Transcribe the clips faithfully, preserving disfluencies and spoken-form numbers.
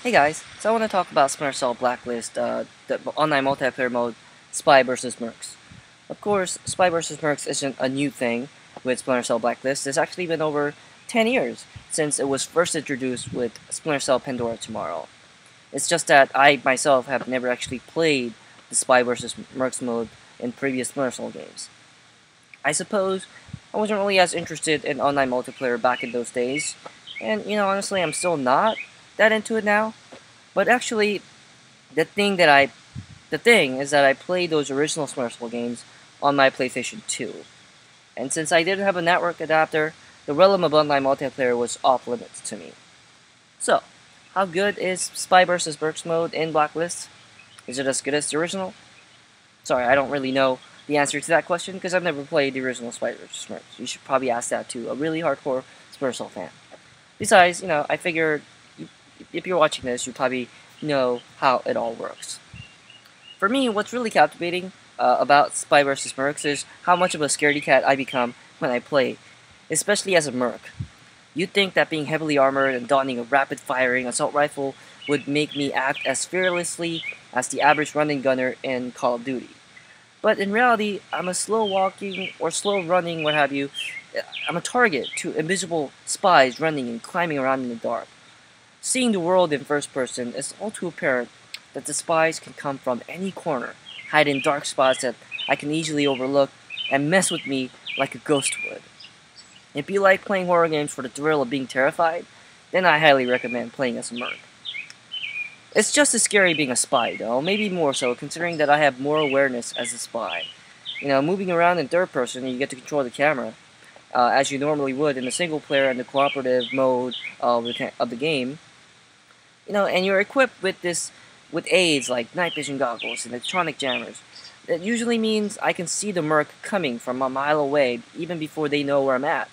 Hey guys, so I want to talk about Splinter Cell Blacklist, uh, the online multiplayer mode, Spy versus. Mercs. Of course, Spy versus. Mercs isn't a new thing with Splinter Cell Blacklist. It's actually been over ten years since it was first introduced with Splinter Cell Pandora Tomorrow. It's just that I myself have never actually played the Spy versus. Mercs mode in previous Splinter Cell games. I suppose I wasn't really as interested in online multiplayer back in those days, and you know, honestly, I'm still not that into it now. But actually, the thing that I, the thing is that I played those original Splinter Cell games on my PlayStation two, and since I didn't have a network adapter, the realm of online multiplayer was off limits to me. So, how good is Spy versus. Mercs mode in Blacklist? Is it as good as the original? Sorry, I don't really know the answer to that question because I've never played the original Spy versus. Mercs. You should probably ask that to a really hardcore Splinter Cell fan. Besides, you know, I figured if you're watching this, you probably know how it all works. For me, what's really captivating uh, about Spy versus. Mercs is how much of a scaredy cat I become when I play, especially as a merc. You'd think that being heavily armored and donning a rapid-firing assault rifle would make me act as fearlessly as the average running gunner in Call of Duty. But in reality, I'm a slow-walking or slow-running, what have you. I'm a target to invisible spies running and climbing around in the dark. Seeing the world in first person, it's all too apparent that the spies can come from any corner, hide in dark spots that I can easily overlook, and mess with me like a ghost would. If you like playing horror games for the thrill of being terrified, then I highly recommend playing as a merc. It's just as scary being a spy, though, maybe more so considering that I have more awareness as a spy. You know, moving around in third person, you get to control the camera, uh, as you normally would in the single player and the cooperative mode of the, of the game. You know, and you're equipped with this, with aids like night vision goggles and electronic jammers. That usually means I can see the merc coming from a mile away, even before they know where I'm at.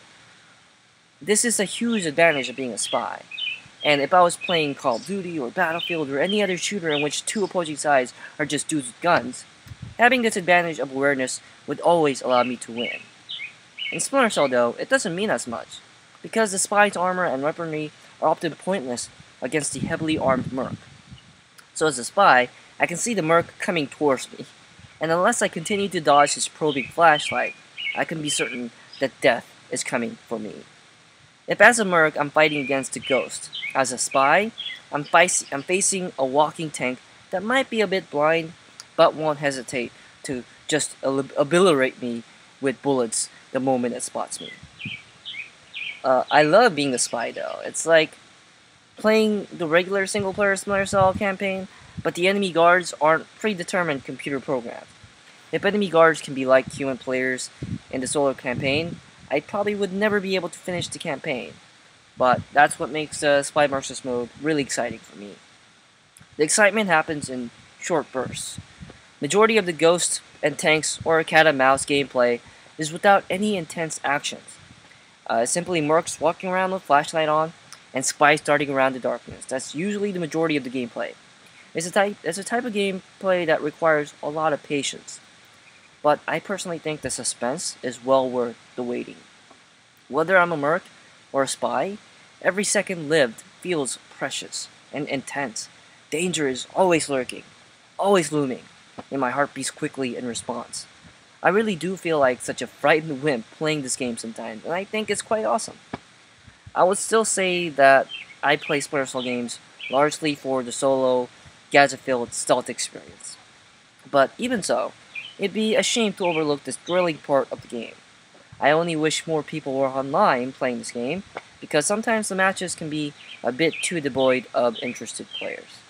This is a huge advantage of being a spy. And if I was playing Call of Duty or Battlefield or any other shooter in which two opposing sides are just dudes with guns, having this advantage of awareness would always allow me to win. In Splinter Cell, though, it doesn't mean as much, because the spy's armor and weaponry are often pointless against the heavily armed merc. So as a spy, I can see the merc coming towards me, and unless I continue to dodge his probing flashlight, I can be certain that death is coming for me. If as a merc I'm fighting against a ghost, as a spy, I'm, I'm facing a walking tank that might be a bit blind, but won't hesitate to just obliterate me with bullets the moment it spots me. Uh, I love being a spy though. It's like playing the regular single-player Splinter Cell campaign, but the enemy guards aren't predetermined computer programs. If enemy guards can be like human players in the solo campaign, I probably would never be able to finish the campaign. But that's what makes uh, Spy versus. Mode really exciting for me. The excitement happens in short bursts. Majority of the ghosts and tanks or cat and mouse gameplay is without any intense actions. Uh, simply mercs walking around with flashlight on, and spies darting around the darkness. That's usually the majority of the gameplay. It's a type, it's a type of gameplay that requires a lot of patience. But I personally think the suspense is well worth the waiting. Whether I'm a merc or a spy, every second lived feels precious and intense. Danger is always lurking, always looming, and my heart beats quickly in response. I really do feel like such a frightened wimp playing this game sometimes, and I think it's quite awesome. I would still say that I play Splinter Cell games largely for the solo, gadget-filled stealth experience. But even so, it'd be a shame to overlook this thrilling part of the game. I only wish more people were online playing this game, because sometimes the matches can be a bit too devoid of interested players.